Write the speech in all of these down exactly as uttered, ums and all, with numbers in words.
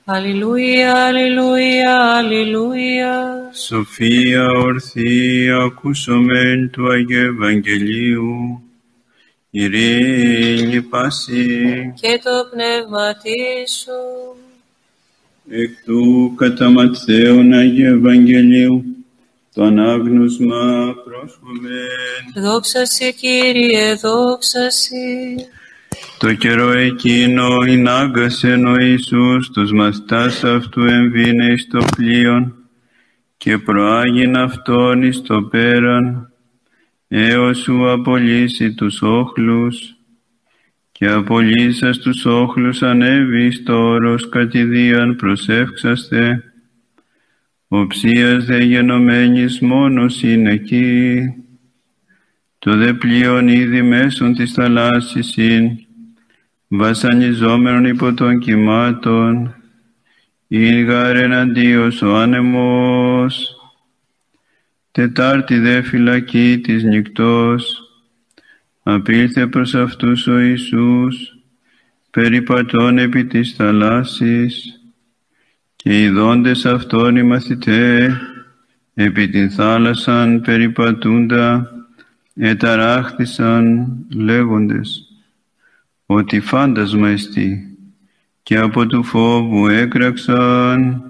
Αλληλούια, αλληλούια, αλληλούια. Σοφία ορθή, ακούσομεν του Αγίου Ευαγγελίου. Ειρήνη πάση. Και το πνεύματί σου. Εκ του κατά Ματθαίον Αγίου Ευαγγελίου, το ανάγνωσμα πρόσχομεν. Δόξα σε, Κύριε, δόξα σε. Το καιρό εκείνο ενάγκασεν ο Ιησούς τους μαθητάς αυτού εμβήνε εις το πλοίον και προάγειν αυτόν εις το πέραν έως σου απολύσει τους όχλους, και απολύσας τους όχλους ανέβη εις το όρος κατηδίαν προσεύξαστε. Οψίας δε γενομένης μόνος είναι εκεί, το δε πλοίον ήδη μέσον της θαλάσσης ειν, βασανιζόμενον υπό των κυμάτων, ήγαρ εναντίος ο άνεμος. Τετάρτη δε φυλακή της νυκτός, απήλθε προς αυτούς ο Ιησούς, περιπατών επί της θαλάσσης, και ειδώντες αυτόν οι μαθηταί, επί την θάλασσαν περιπατούντα, εταράχθησαν λέγοντες, ότι φάντασμα εστί, και από του φόβου έκραξαν.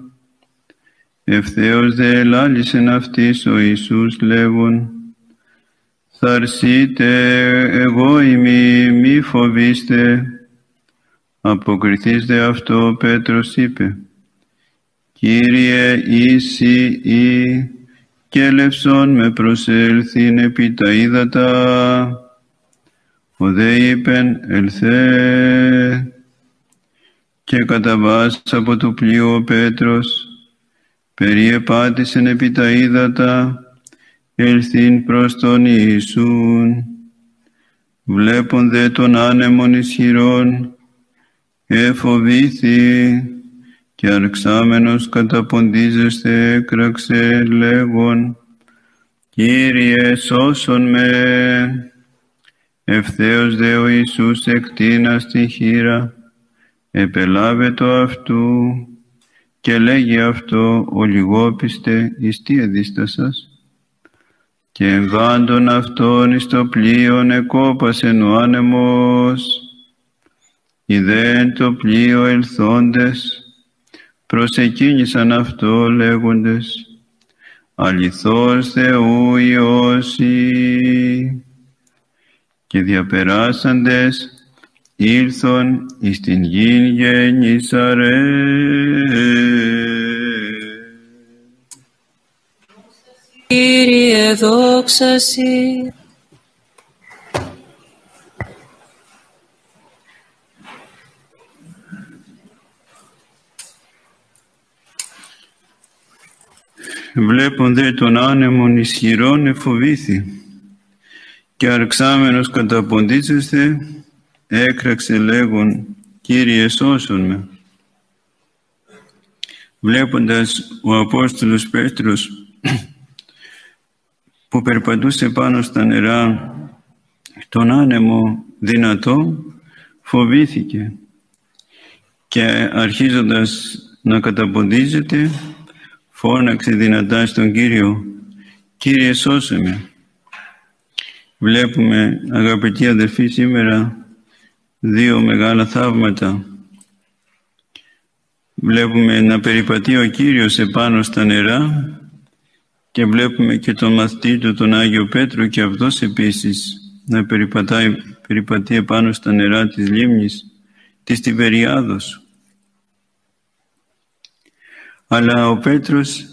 Ευθέως δε ελάλησεν αυτοίς ο Ιησούς λέγον, «Θαρσείτε, εγώ είμαι, μη φοβήστε». Αποκριθείς δε αυτό ο Πέτρος είπε, «Κύριε, είσαι ή, και λευσόν με προσέλθειν επί τα ύδατα». Ο δε είπεν, «Ελθέ». Και καταβάς από το πλοίο ο Πέτρος, περιεπάτησεν επί τα ύδατα, ελθύν προς τον Ιησούν. Βλέπον δε τον άνεμον ισχυρόν, εφοβήθη, και αρξάμενος καταποντίζεσθε έκραξε λέγον, «Κύριε, σώσον με». Ευθέως δε ο Ιησούς εκτείνας τη χείρα, επελάβε το αυτού, και λέγει αυτό, «Ο λιγόπιστε, εις τι εδίστασας». Και εμβάντων αυτόν εις το πλοίον εκόπασεν ο άνεμος. Ιδέν το πλοίο ελθόντες, προσεκίνησαν αυτό λέγοντες, «Αληθώς Θεού Υιός η». Και διαπεράσαντες ήλθον εις την γην Γεννησαρέ. Κύριε, δόξα σε. Βλέπον δε τον άνεμον ισχυρόν εφοβήθη, και αρξάμενος καταποντίζεσθε έκραξε λέγον, «Κύριε, σώσον με». Βλέποντας ο Απόστολος Πέτρος που περπατούσε πάνω στα νερά τον άνεμο δυνατό, φοβήθηκε και αρχίζοντας να καταποντίζεται φώναξε δυνατά στον Κύριο, «Κύριε, σώσε με». Βλέπουμε, αγαπητοί αδελφοί, σήμερα δύο μεγάλα θαύματα. Βλέπουμε να περιπατεί ο Κύριος επάνω στα νερά και βλέπουμε και τον μαθητή του, τον Άγιο Πέτρο, και αυτός επίσης να περιπατάει, περιπατεί επάνω στα νερά της λίμνης της Τιβεριάδος. Αλλά ο Πέτρος,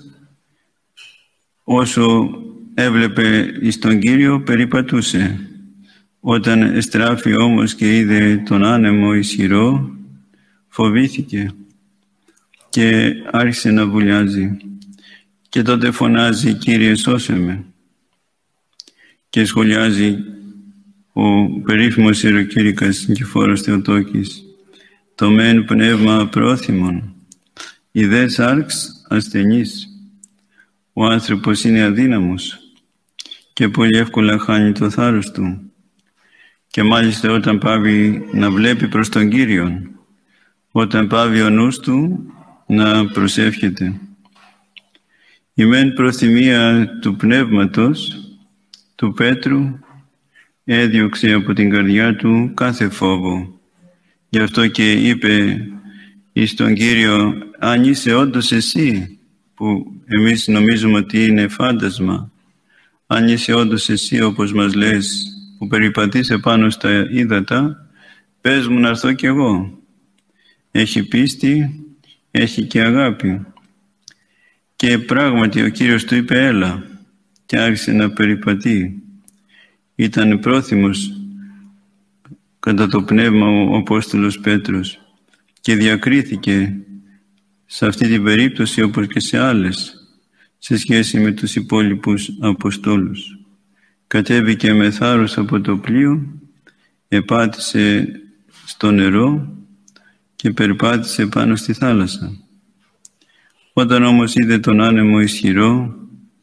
όσο έβλεπε εις τον Κύριο, περιπατούσε. Όταν εστράφη όμως και είδε τον άνεμο ισχυρό, φοβήθηκε και άρχισε να βουλιάζει. Και τότε φωνάζει, «Κύριε, σώσε με». Και σχολιάζει ο περίφημος ιεροκήρυκας Νικηφόρος Θεοτόκης, «Το μεν πνεύμα πρόθυμον, η δε σάρξ ασθενής». Ο άνθρωπος είναι αδύναμος και πολύ εύκολα χάνει το θάρρος του. Και μάλιστα όταν πάβει να βλέπει προς τον Κύριον, όταν πάβει ο νους του να προσεύχεται. Η μεν προθυμία του πνεύματος του Πέτρου έδιωξε από την καρδιά του κάθε φόβο. Γι' αυτό και είπε εις τον Κύριο, αν είσαι όντως εσύ, που εμείς νομίζουμε ότι είναι φάντασμα, αν είσαι όντως εσύ όπως μας λες, που περιπατείς επάνω στα ύδατα, πες μου να έρθω κι εγώ. Έχει πίστη, έχει και αγάπη. Και πράγματι ο Κύριος του είπε έλα και άρχισε να περιπατεί. Ήταν πρόθυμος κατά το πνεύμα ο Απόστολος Πέτρος και διακρίθηκε σε αυτή την περίπτωση όπως και σε άλλες σε σχέση με τους υπόλοιπους Αποστόλους. Κατέβηκε με θάρρος από το πλοίο, επάτησε στο νερό και περπάτησε πάνω στη θάλασσα. Όταν όμως είδε τον άνεμο ισχυρό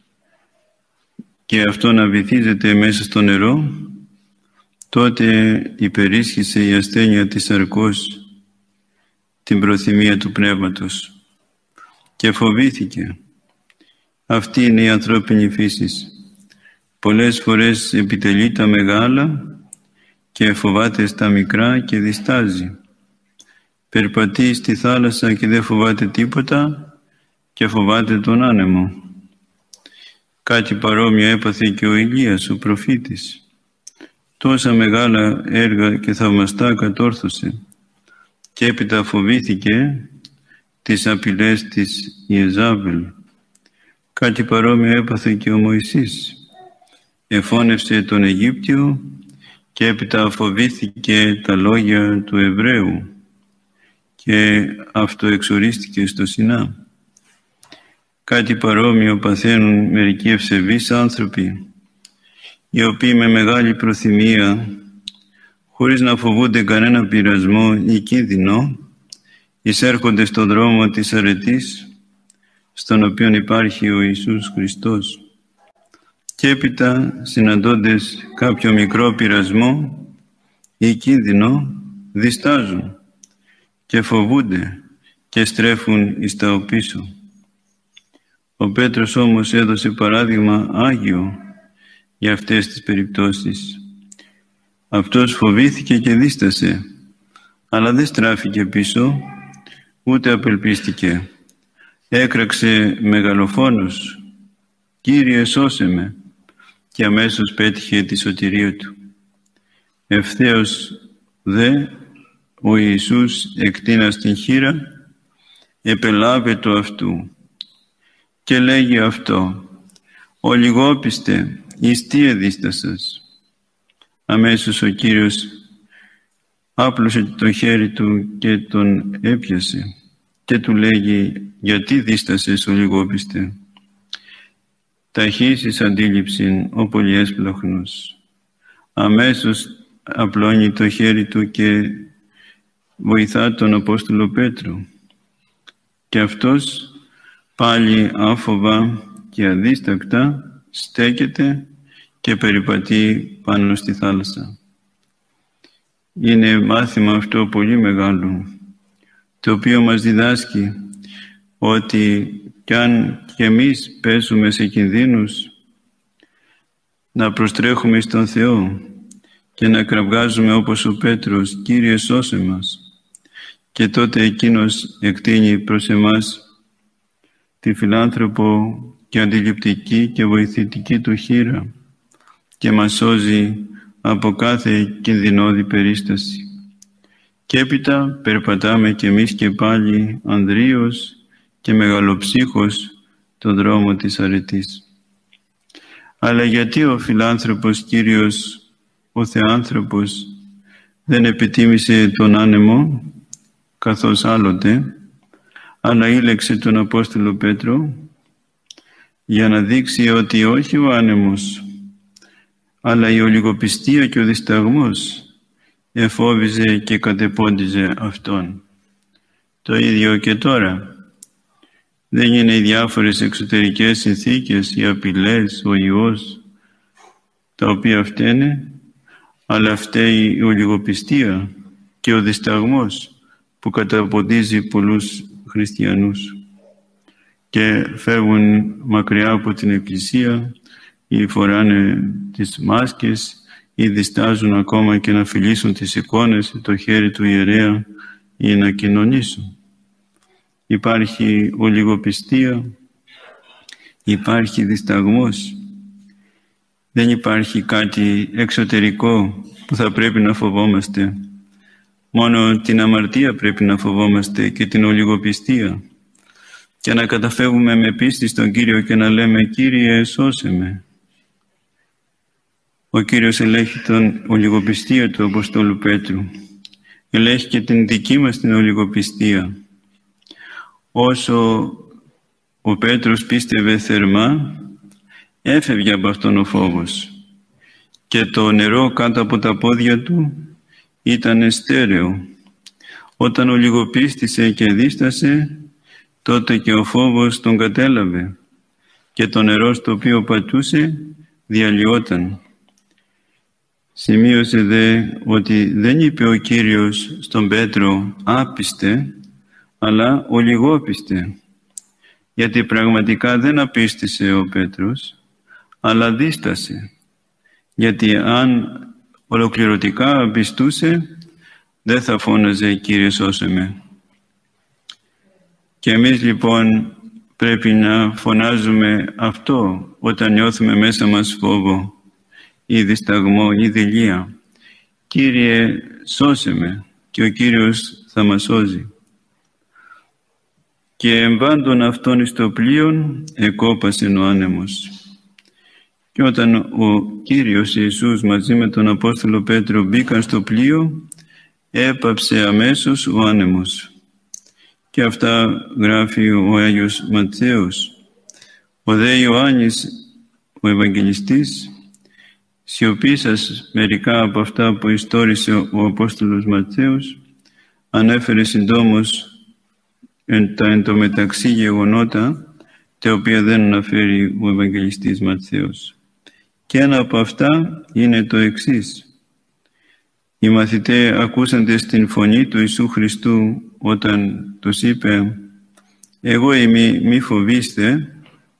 και αυτό να βυθίζεται μέσα στο νερό, τότε υπερίσχυσε η ασθένεια της σαρκός την προθυμία του πνεύματος και φοβήθηκε. Αυτή είναι η ανθρώπινη φύση. Πολλές φορές επιτελεί τα μεγάλα και φοβάται στα μικρά και διστάζει. Περπατεί στη θάλασσα και δεν φοβάται τίποτα και φοβάται τον άνεμο. Κάτι παρόμοιο έπαθε και ο Ηλίας, ο προφήτης. Τόσα μεγάλα έργα και θαυμαστά κατόρθωσε και έπειτα φοβήθηκε τις απειλές της Ιεζάβελ. Κάτι παρόμοιο έπαθε και ο Μωυσής. Εφώνευσε τον Αιγύπτιο και έπειτα φοβήθηκε τα λόγια του Εβραίου και αυτοεξορίστηκε στο Σινά. Κάτι παρόμοιο παθαίνουν μερικοί ευσεβείς άνθρωποι, οι οποίοι με μεγάλη προθυμία, χωρίς να φοβούνται κανένα πειρασμό ή κίνδυνο, εισέρχονται στον δρόμο της αρετής, στον οποίο υπάρχει ο Ιησούς Χριστός. Και έπειτα, συναντώντες κάποιο μικρό πειρασμό ή κίνδυνο, διστάζουν και φοβούνται και στρέφουν εις τα οπίσω. Ο Πέτρος όμως έδωσε παράδειγμα άγιο για αυτές τις περιπτώσεις. Αυτός φοβήθηκε και δίστασε, αλλά δεν στράφηκε πίσω, ούτε απελπίστηκε. Έκραξε μεγαλοφόνος, «Κύριε, σώσε με», και αμέσως πέτυχε τη σωτηρία του. Ευθέως δε ο Ιησούς εκτείνας την χείρα, επελάβε το αυτού και λέγει αυτό, «Ο λιγόπιστε, εις τι εδίστασας». Αμέσως ο Κύριος άπλωσε το χέρι του και τον έπιασε και του λέγει, «Γιατί δίστασες, ο λιγόπιστε». Ταχύς εις αντίληψην ο πολυέσπλαχνος. Αμέσως απλώνει το χέρι του και βοηθά τον Απόστολο Πέτρο. Και αυτός πάλι άφοβα και αδίστακτα στέκεται και περιπατεί πάνω στη θάλασσα. Είναι μάθημα αυτό πολύ μεγάλο, το οποίο μας διδάσκει ότι κι αν και εμείς πέσουμε σε κινδύνους, να προστρέχουμε στον Θεό και να κραυγάζουμε όπως ο Πέτρος, «Κύριε, σώσε μας». Και τότε Εκείνος εκτείνει προς εμάς τη φιλάνθρωπο και αντιληπτική και βοηθητική του χείρα και μας σώζει από κάθε κινδυνώδη περίσταση. Και έπειτα περπατάμε κι εμείς και πάλι ανδρίως και μεγαλοψύχος τον δρόμο της αρετής. Αλλά γιατί ο φιλάνθρωπος Κύριος, ο Θεάνθρωπος, δεν επιτίμησε τον άνεμο, καθώς άλλοτε, αλλά ήλεξε τον Απόστολο Πέτρο, για να δείξει ότι όχι ο άνεμος, αλλά η ολιγοπιστία και ο δισταγμός εφόβιζε και κατεπόντιζε αυτόν. Το ίδιο και τώρα. Δεν είναι οι διάφορες εξωτερικές συνθήκες, οι απειλές, ο ιός, τα οποία φταίνε, αλλά φταίει η ολιγοπιστία και ο δισταγμός που καταποντίζει πολλούς χριστιανούς και φεύγουν μακριά από την Εκκλησία ή φοράνε τις μάσκες ή διστάζουν ακόμα και να φιλήσουν τις εικόνες, το χέρι του ιερέα ή να κοινωνήσουν. Υπάρχει ολιγοπιστία, υπάρχει δισταγμός. Δεν υπάρχει κάτι εξωτερικό που θα πρέπει να φοβόμαστε. Μόνο την αμαρτία πρέπει να φοβόμαστε και την ολιγοπιστία. Και να καταφεύγουμε με πίστη στον Κύριο και να λέμε «Κύριε, σώσε με». Ο Κύριος ελέγχει την ολιγοπιστία του Αποστόλου Πέτρου. Ελέγχει και την δική μας την ολιγοπιστία. Όσο ο Πέτρος πίστευε θερμά, έφευγε από αυτόν ο φόβος και το νερό κάτω από τα πόδια του ήταν στέρεο. Όταν ολιγοπίστησε και δίστασε, τότε και ο φόβος τον κατέλαβε και το νερό στο οποίο πατούσε διαλυόταν. Σημείωσε δε ότι δεν είπε ο Κύριος στον Πέτρο «άπιστε», αλλά ολιγόπιστε, γιατί πραγματικά δεν απίστησε ο Πέτρος, αλλά δίστασε, γιατί αν ολοκληρωτικά απιστούσε, δεν θα φώναζε «Κύριε, σώσε με». Και εμείς λοιπόν πρέπει να φωνάζουμε αυτό όταν νιώθουμε μέσα μας φόβο ή δισταγμό ή δειλία. «Κύριε, σώσε με», και ο Κύριος θα μας σώζει. Και εμβάντων αυτόν εις το πλοίον εκόπασεν ο άνεμος. Και όταν ο Κύριος Ιησούς μαζί με τον Απόστολο Πέτρο μπήκαν στο πλοίο, έπαψε αμέσως ο άνεμος. Και αυτά γράφει ο Άγιος Ματθαίος. Ο δε Ιωάννης, ο Ευαγγελιστής, σιωπήσας μερικά από αυτά που ιστόρισε ο Απόστολος Ματθαίος, ανέφερε συντόμως εν τα εν τω μεταξύ γεγονότα, τα οποία δεν αναφέρει ο Ευαγγελιστής Ματθαίος. Και ένα από αυτά είναι το εξής. Οι μαθητές ακούσαντες την φωνή του Ιησού Χριστού όταν τους είπε «Εγώ είμαι, μη φοβήστε»,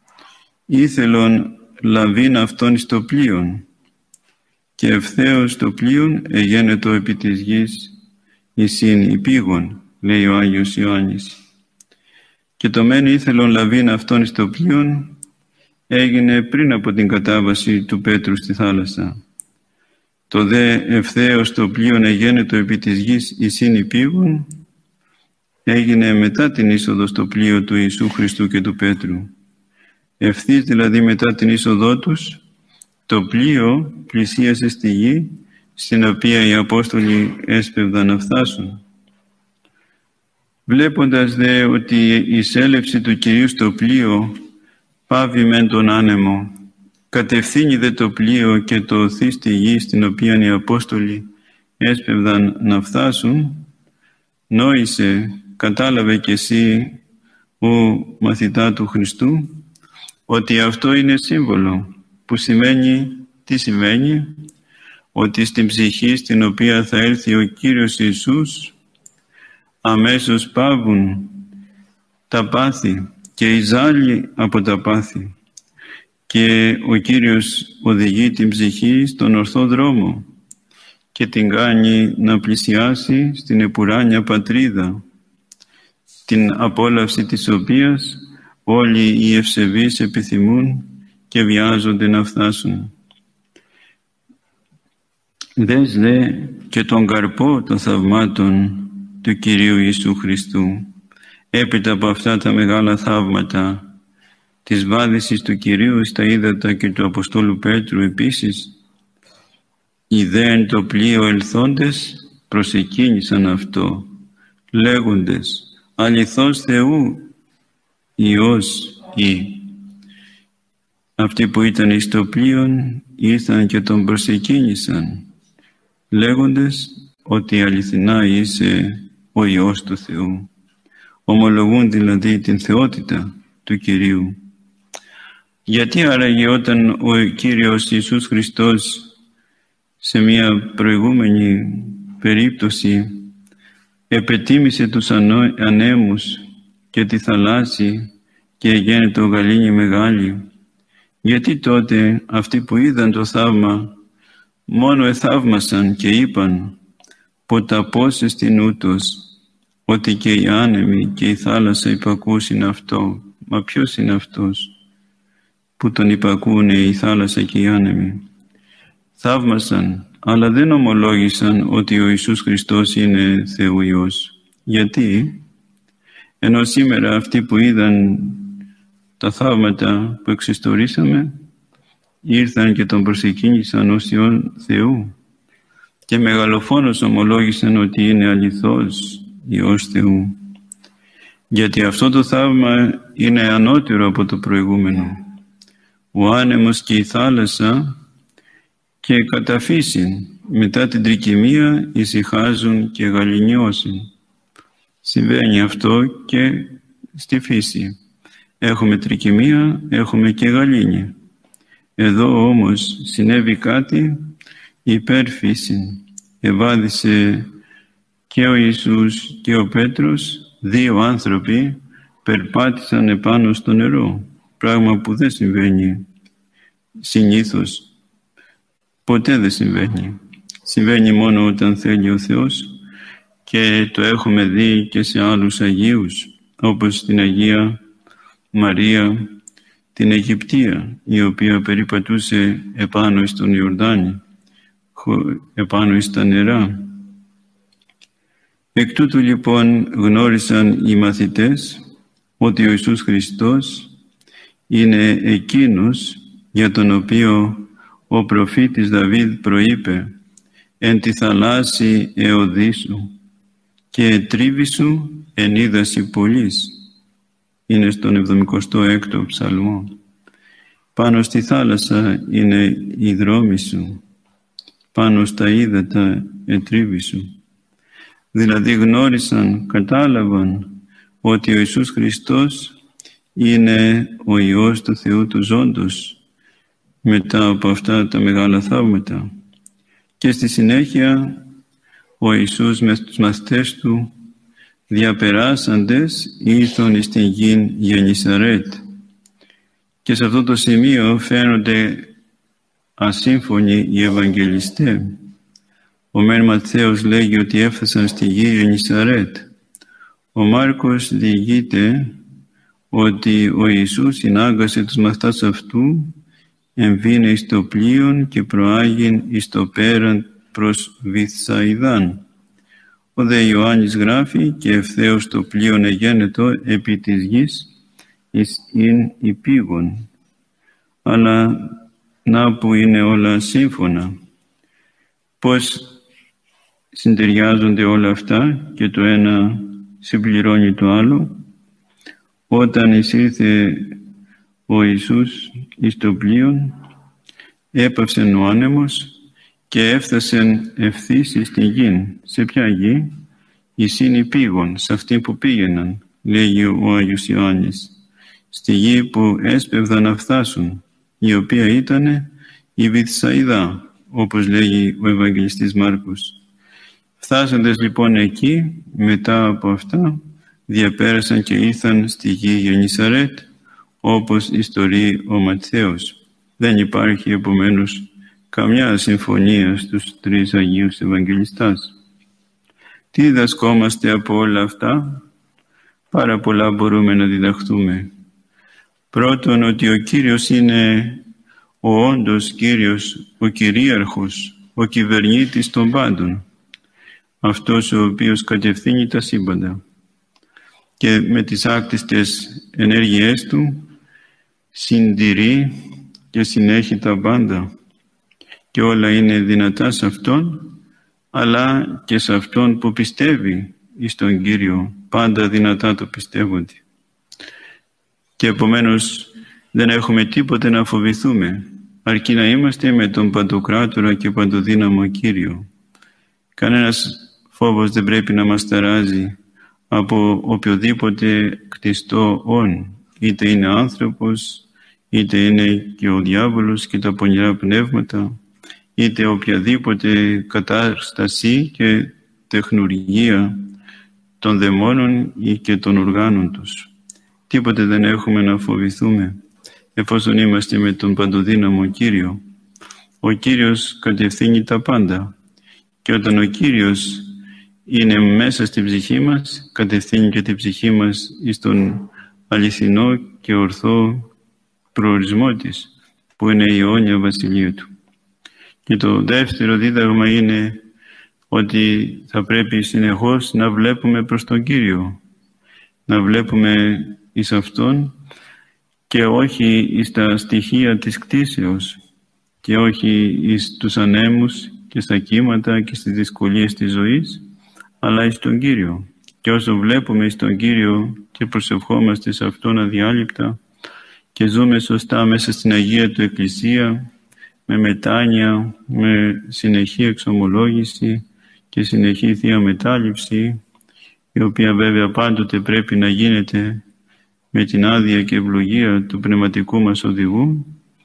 ήθελον λαβήν αυτόν εις το πλοίον, και ευθέως το πλοίον εγένετο επί της γης εισήν υπήγον, λέει ο Άγιος Ιωάννης. Και το μεν ήθελον λαβήν αυτόν εις το πλοίον έγινε πριν από την κατάβαση του Πέτρου στη θάλασσα. Το δε ευθέως το πλοίον εγένετο επί της γης εισήν υπήγον έγινε μετά την είσοδο στο πλοίο του Ιησού Χριστού και του Πέτρου. Ευθύς δηλαδή μετά την είσοδό τους, το πλοίο πλησίασε στη γη, στην οποία οι Απόστολοι έσπευδαν να φτάσουν. Βλέποντας δε ότι η εισέλευση του Κυρίου στο πλοίο πάβει μεν τον άνεμο, κατευθύνει δε το πλοίο και το οθεί στη γη στην οποία οι Απόστολοι έσπευδαν να φτάσουν, νόησε, κατάλαβε κι εσύ, ο μαθητά του Χριστού, ότι αυτό είναι σύμβολο, που σημαίνει, τι σημαίνει, ότι στην ψυχή στην οποία θα έρθει ο Κύριος Ιησούς, αμέσως πάβουν τα πάθη και οι ζάλοι από τα πάθη και ο Κύριος οδηγεί την ψυχή στον ορθό δρόμο και την κάνει να πλησιάσει στην επουράνια πατρίδα, την απόλαυση της οποίας όλοι οι ευσεβείς επιθυμούν και βιάζονται να φτάσουν. Δες δε και τον καρπό των θαυμάτων του Κυρίου Ιησού Χριστού, έπειτα από αυτά τα μεγάλα θαύματα της βάδισης του Κυρίου στα ύδατα και του Αποστόλου Πέτρου επίσης, οι δε εν το πλοίο ελθόντες προσεκίνησαν αυτό, λέγοντες «Αληθώς Θεού Υιός ή». Αυτοί που ήταν εις το πλοίον ήρθαν και τον προσεκίνησαν, λέγοντες ότι αληθινά είσαι ο Υιός του Θεού. Ομολογούν δηλαδή την θεότητα του Κυρίου. Γιατί άραγε όταν ο Κύριος Ιησούς Χριστός σε μια προηγούμενη περίπτωση επετίμησε τους ανέμους και τη θαλάσση και γένετο γαλήνη μεγάλη. Γιατί τότε αυτοί που είδαν το θαύμα μόνο εθαύμασαν και είπαν «Ποτα πώς εστιν ούτως, ότι και οι άνεμοι και η θάλασσα υπακούσιν αυτό». Μα ποιος είναι αυτός που τον υπακούνε η θάλασσα και οι άνεμοι? Θαύμασαν, αλλά δεν ομολόγησαν ότι ο Ιησούς Χριστός είναι Θεού Υιός. Γιατί? Ενώ σήμερα αυτοί που είδαν τα θαύματα που εξιστορήσαμε ήρθαν και τον προσεκίνησαν ως Υιόν Θεού και μεγαλοφόνος ομολόγησαν ότι είναι αληθώς Υιός Θεού. Γιατί αυτό το θαύμα είναι ανώτερο από το προηγούμενο. Ο άνεμος και η θάλασσα και κατά φύσιν μετά την τρικυμία ησυχάζουν και γαληνιώσουν. Συμβαίνει αυτό και στη φύση. Έχουμε τρικυμία, έχουμε και γαλήνη. Εδώ όμως συνέβη κάτι υπέρ φύσιν. Ευάδισε και ο Ιησούς και ο Πέτρος, δύο άνθρωποι περπάτησαν επάνω στο νερό. Πράγμα που δεν συμβαίνει συνήθως. Ποτέ δεν συμβαίνει. Συμβαίνει μόνο όταν θέλει ο Θεός και το έχουμε δει και σε άλλους Αγίους, όπως την Αγία Μαρία την Αιγυπτία, η οποία περιπατούσε επάνω στον Ιορδάνη, επάνω στα νερά. Εκ τούτου λοιπόν γνώρισαν οι μαθητές ότι ο Ιησούς Χριστός είναι εκείνος για τον οποίο ο προφήτης Δαβίδ προείπε «Εν τη θαλάσση εωδήσου και ετρίβησου εν είδαση πολλής». Είναι στον εβδομηκοστό έκτο ψαλμό. Πάνω στη θάλασσα είναι η δρόμη σου, πάνω στα ύδατα ετρίβησου. Δηλαδή γνώρισαν, κατάλαβαν ότι ο Ιησούς Χριστός είναι ο Υιός του Θεού του Ζώντος μετά από αυτά τα μεγάλα θαύματα. Και στη συνέχεια ο Ιησούς με τους μαθητές του διαπεράσαντες ήρθαν στην γην Γεννησαρέτ. Και σε αυτό το σημείο φαίνονται ασύμφωνοι οι Ευαγγελιστές. Ο μεν Ματθαίος λέγει ότι έφτασαν στη γη Γεννησαρέτ. Ο Μάρκος διηγείται ότι ο Ιησούς συνάγκασε τους μαθητάς αυτού, εμβήνε εις το πλοίον και προάγειν εις το πέραν προς Βηθσαϊδάν. Ο δε Ιωάννης γράφει και ευθέως το πλοίον εγένετο επί της γης εις ειν υπήγον. Αλλά να που είναι όλα σύμφωνα. Πώς συντεριάζονται όλα αυτά και το ένα συμπληρώνει το άλλο. Όταν εισήλθε ο Ιησούς εις το πλοίον, έπαυσεν ο άνεμος και έφτασεν ευθύς στην γη. Σε ποια γη? Εις ειν υπήγον, σε αυτή που πήγαιναν, λέγει ο Άγιος Ιωάννης. Στη γη που έσπευδαν να φτάσουν, η οποία ήταν η Βηθσαϊδά, όπως λέγει ο Ευαγγελιστής Μάρκος. Φτάσαντες λοιπόν εκεί, μετά από αυτά, διαπέρασαν και ήρθαν στη γη Γεννησαρέτ, όπως ιστορεί ο Ματθαίος. Δεν υπάρχει επομένως καμιά συμφωνία στους τρεις Αγίους Ευαγγελιστάς. Τι διδασκόμαστε από όλα αυτά? Πάρα πολλά μπορούμε να διδαχθούμε. Πρώτον, ότι ο Κύριος είναι ο όντως Κύριος, ο κυρίαρχος, ο κυβερνήτης των πάντων. Αυτός ο οποίος κατευθύνει τα σύμπαντα και με τις άκτιστες ενέργειές του συντηρεί και συνέχει τα πάντα. Και όλα είναι δυνατά σε Αυτόν, αλλά και σε Αυτόν που πιστεύει εις τον Κύριο. Πάντα δυνατά το πιστεύονται. Και επομένως δεν έχουμε τίποτε να φοβηθούμε, αρκεί να είμαστε με τον Παντοκράτορα και Παντοδύναμο Κύριο. Κανένας φόβος δεν πρέπει να μας ταράζει από οποιοδήποτε κτιστό όν, είτε είναι άνθρωπος, είτε είναι και ο διάβολος και τα πονηρά πνεύματα, είτε οποιαδήποτε κατάσταση και τεχνουργία των δαιμόνων ή και των οργάνων τους. Τίποτε δεν έχουμε να φοβηθούμε, εφόσον είμαστε με τον Παντοδύναμο Κύριο. Ο Κύριος κατευθύνει τα πάντα και όταν ο Κύριος είναι μέσα στην ψυχή μας, κατευθύνει και την ψυχή μας στον αληθινό και ορθό προορισμό της, που είναι η αιώνια βασιλεία Του. Και το δεύτερο δίδαγμα είναι ότι θα πρέπει συνεχώς να βλέπουμε προς τον Κύριο, να βλέπουμε εις Αυτόν και όχι εις τα στοιχεία της κτήσεως και όχι εις τους ανέμους και στα κύματα και στις δυσκολίες της ζωής, αλλά εις τον Κύριο. Και όσο βλέπουμε εις τον Κύριο και προσευχόμαστε σε Αυτόν αδιάλειπτα και ζούμε σωστά μέσα στην Αγία Του Εκκλησία, με μετάνοια, με συνεχή εξομολόγηση και συνεχή Θεία Μετάληψη, η οποία βέβαια πάντοτε πρέπει να γίνεται με την άδεια και ευλογία του πνευματικού μας οδηγού,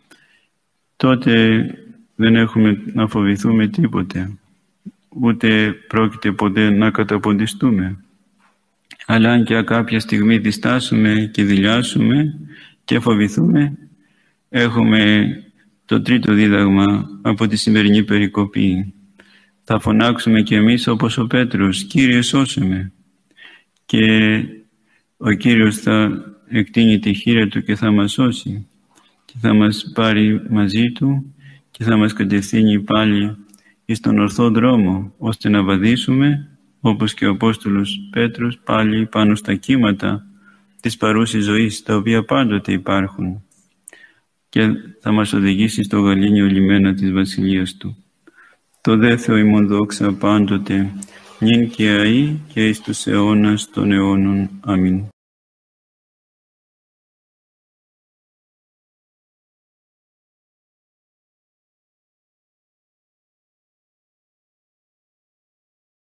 τότε δεν έχουμε να φοβηθούμε τίποτε, ούτε πρόκειται ποτέ να καταποντιστούμε. Αλλά αν και κάποια στιγμή διστάσουμε και δειλιάσουμε και φοβηθούμε, έχουμε το τρίτο δίδαγμα από τη σημερινή περικοπή. Θα φωνάξουμε κι εμείς όπως ο Πέτρος, «Κύριε, σώσε με». Και ο Κύριος θα εκτείνει τη χείρα Του και θα μας σώσει και θα μας πάρει μαζί Του και θα μας κατευθύνει πάλι στον ορθό δρόμο, ώστε να βαδίσουμε, όπως και ο Απόστολος Πέτρος, πάλι πάνω στα κύματα της παρούσης ζωής, τα οποία πάντοτε υπάρχουν, και θα μας οδηγήσει στο γαλήνιο λιμένα της Βασιλείας Του. Το δε Θεό ημών δόξα πάντοτε, νυν και αεί και εις τους αιώνας των αιώνων. Αμήν.